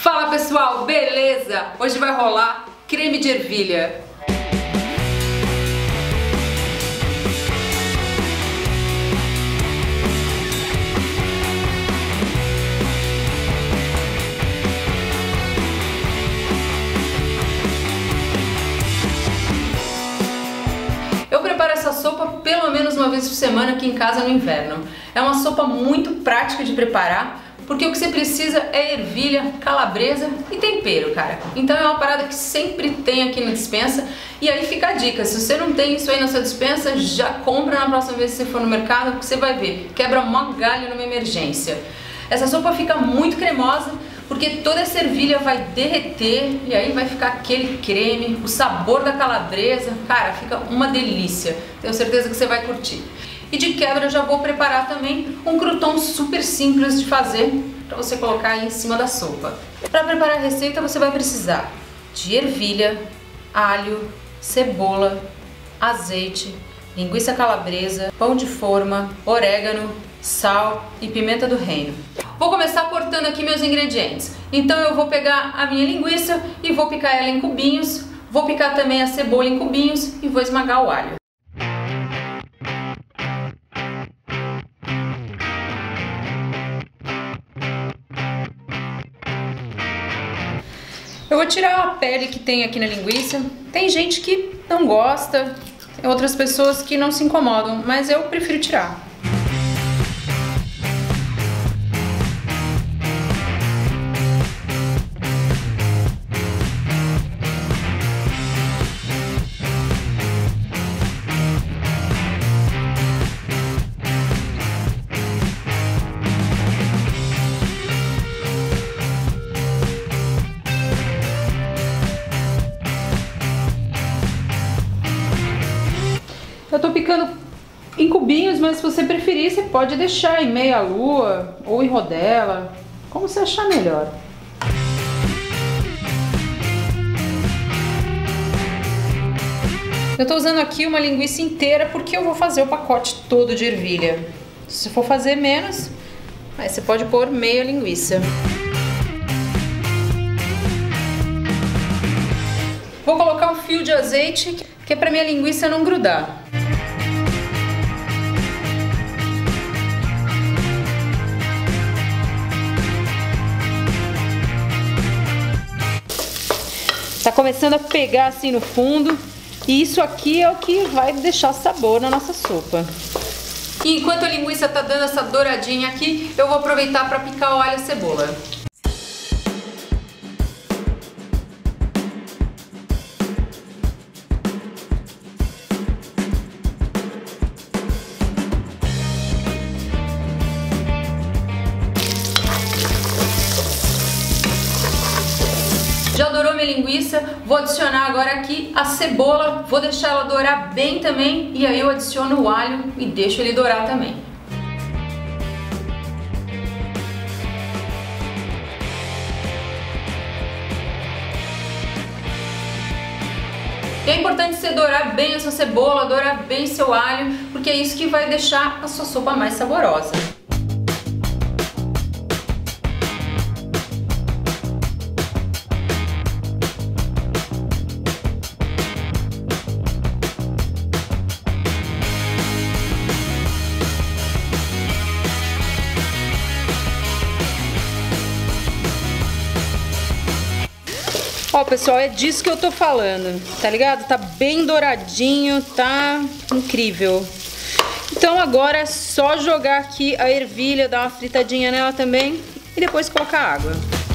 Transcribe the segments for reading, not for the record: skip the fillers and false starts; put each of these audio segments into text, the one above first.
Fala pessoal, beleza? Hoje vai rolar creme de ervilha. Eu preparo essa sopa pelo menos uma vez por semana aqui em casa no inverno. É uma sopa muito prática de preparar, porque o que você precisa é ervilha, calabresa e tempero, cara. Então é uma parada que sempre tem aqui na despensa. E aí fica a dica, se você não tem isso aí na sua despensa, já compra na próxima vez que você for no mercado, porque você vai ver, quebra mó galho numa emergência. Essa sopa fica muito cremosa, porque toda essa ervilha vai derreter e aí vai ficar aquele creme, o sabor da calabresa, cara, fica uma delícia. Tenho certeza que você vai curtir. E de quebra eu já vou preparar também um crouton super simples de fazer para você colocar aí em cima da sopa. Para preparar a receita você vai precisar de ervilha, alho, cebola, azeite, linguiça calabresa, pão de forma, orégano, sal e pimenta do reino. Vou começar cortando aqui meus ingredientes. Então eu vou pegar a minha linguiça e vou picar ela em cubinhos, vou picar também a cebola em cubinhos e vou esmagar o alho. Eu vou tirar a pele que tem aqui na linguiça. Tem gente que não gosta, tem outras pessoas que não se incomodam, mas eu prefiro tirar. Eu tô picando em cubinhos, mas se você preferir, você pode deixar em meia lua ou em rodela, como você achar melhor. Eu tô usando aqui uma linguiça inteira porque eu vou fazer o pacote todo de ervilha. Se for fazer menos, aí você pode pôr meia linguiça. Vou colocar um fio de azeite, que é pra minha linguiça não grudar. Tá começando a pegar assim no fundo, e isso aqui é o que vai deixar sabor na nossa sopa. E enquanto a linguiça tá dando essa douradinha aqui, eu vou aproveitar para picar o alho e a cebola. Já dourou minha linguiça, vou adicionar agora aqui a cebola, vou deixar ela dourar bem também e aí eu adiciono o alho e deixo ele dourar também. E é importante você dourar bem a sua cebola, dourar bem seu alho, porque é isso que vai deixar a sua sopa mais saborosa. Ó, pessoal, é disso que eu tô falando, tá ligado? Tá bem douradinho, tá incrível. Então agora é só jogar aqui a ervilha, dar uma fritadinha nela também e depois colocar água.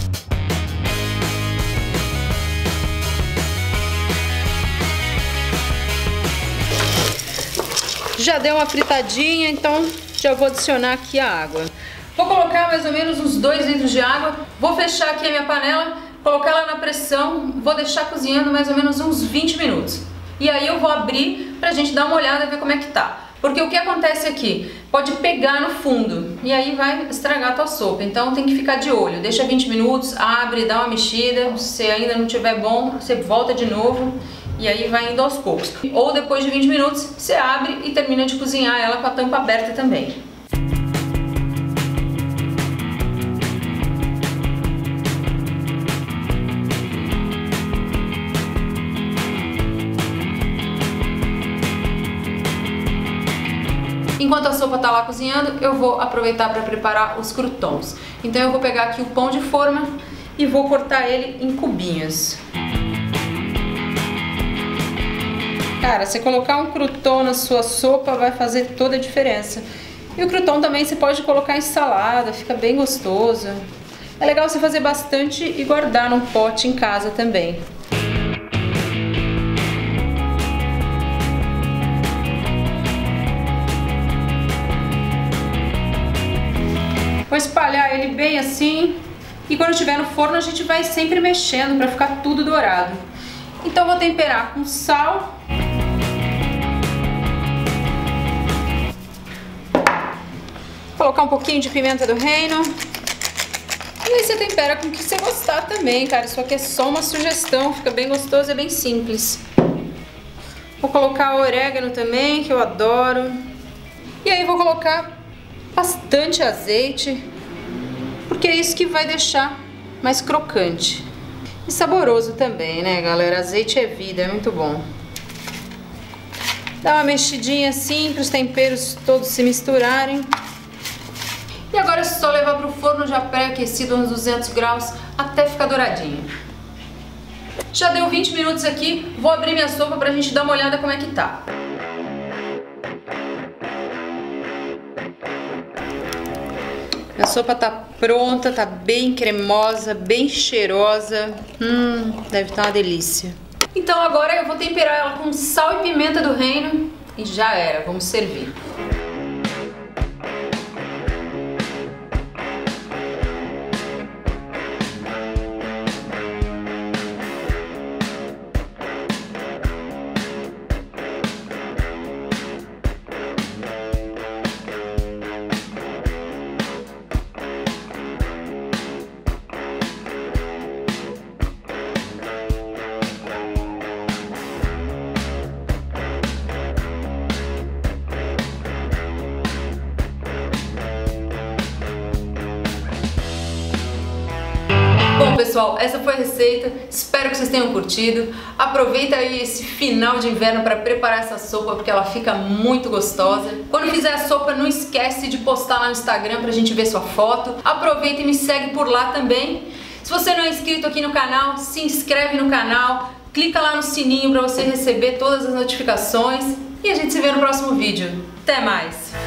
Já deu uma fritadinha, então já vou adicionar aqui a água. Vou colocar mais ou menos uns 2 litros de água, vou fechar aqui a minha panela, colocar ela na pressão, vou deixar cozinhando mais ou menos uns 20 minutos. E aí eu vou abrir pra gente dar uma olhada e ver como é que tá. Porque o que acontece aqui? Pode pegar no fundo e aí vai estragar a tua sopa. Então tem que ficar de olho. Deixa 20 minutos, abre, dá uma mexida. Se ainda não tiver bom, você volta de novo e aí vai indo aos poucos. Ou depois de 20 minutos, você abre e termina de cozinhar ela com a tampa aberta também. enquanto a sopa tá lá cozinhando, eu vou aproveitar para preparar os croutons. Então eu vou pegar aqui o pão de forma e vou cortar ele em cubinhos. Cara, você colocar um crouton na sua sopa vai fazer toda a diferença. E o crouton também você pode colocar em salada, fica bem gostoso. É legal você fazer bastante e guardar num pote em casa também. Vou espalhar ele bem assim e quando estiver no forno a gente vai sempre mexendo para ficar tudo dourado. Então vou temperar com sal. Colocar um pouquinho de pimenta do reino. E aí você tempera com o que você gostar também, cara. Isso aqui é só uma sugestão, fica bem gostoso e bem simples. Vou colocar orégano também, que eu adoro. E aí vou colocar bastante azeite, porque é isso que vai deixar mais crocante. E saboroso também, né, galera? Azeite é vida, é muito bom. Dá uma mexidinha assim para os temperos todos se misturarem. E agora é só levar para o forno já pré-aquecido uns 200 graus até ficar douradinho. Já deu 20 minutos aqui, vou abrir minha sopa pra gente dar uma olhada como é que tá. A sopa tá pronta, tá bem cremosa, bem cheirosa. Deve estar uma delícia. Então agora eu vou temperar ela com sal e pimenta do reino e já era, vamos servir. Bom, pessoal, essa foi a receita, espero que vocês tenham curtido. Aproveita aí esse final de inverno para preparar essa sopa, porque ela fica muito gostosa. Quando fizer a sopa, não esquece de postar lá no Instagram pra gente ver sua foto. Aproveita e me segue por lá também. Se você não é inscrito aqui no canal, se inscreve no canal, clica lá no sininho para você receber todas as notificações e a gente se vê no próximo vídeo. Até mais!